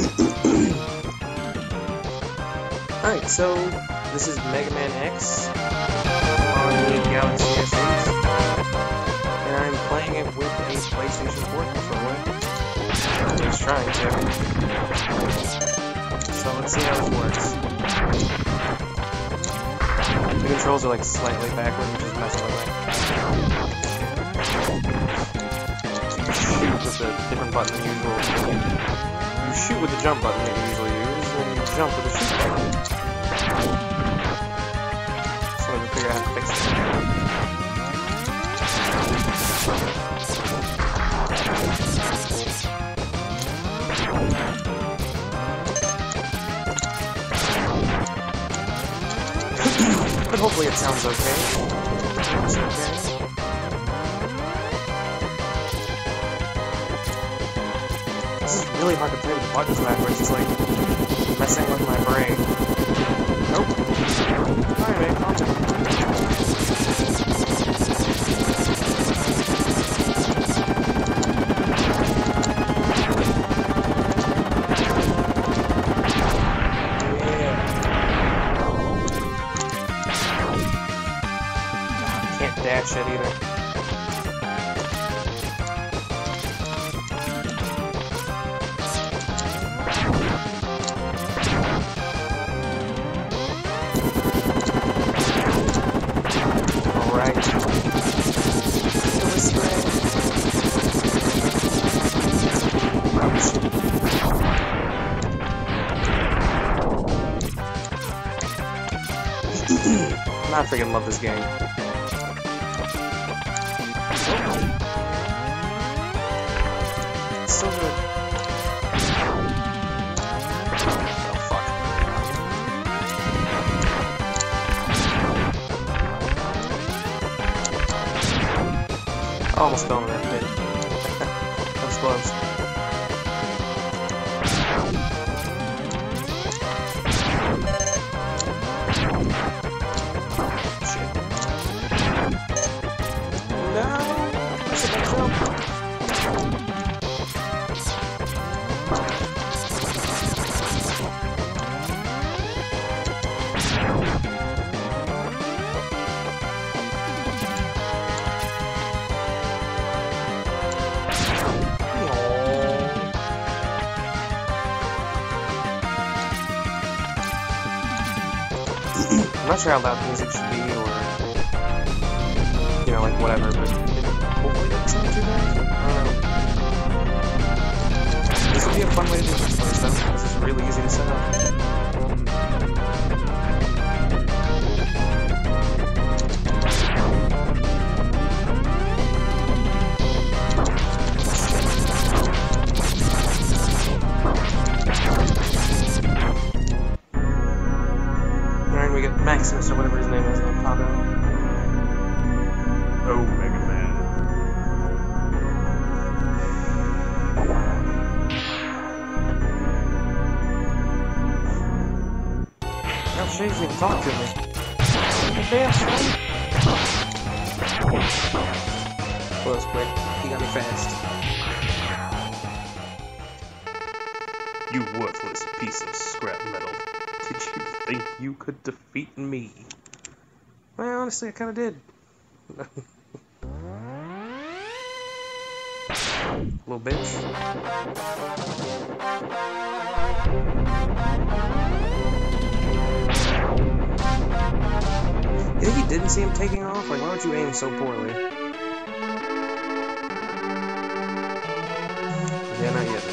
Alright, so this is MegaMan X on the Galaxy S8, and I'm playing it with a PlayStation 4 controller. At least trying to. So let's see how this works. The controls are like slightly backward, which is messing with me. You shoot with a different button than usual. You shoot with the jump button that you usually use, and you jump with the shoot button. So I'm gonna figure out how to fix it. But hopefully it sounds okay. It's okay. This is really hard to play with the buttons backwards. It's like messing with my brain. Nope. Alright, man, calm down. Dash it either. Alright. This way. I freaking love this game. So good. Oh, fuck. I almost fell in that pit. That was close. Shit. No! That's a good jump. I'm not sure how loud the music should be, or, you know, like whatever, but hopefully it doesn't sound too bad. I don't know. This would be a fun way to do this place, though. This is really easy to set up. We get Maximus or whatever his name is on pop out. Oh, MegaMan. How shady even talk to me. Damn, son. Close quick. He got me fast. You worthless piece of scrap metal. Did you think you could defeat me? Well, honestly, I kinda did. Little bitch. You think he didn't see him taking off? Like, why would you aim so poorly? Yeah, not yet.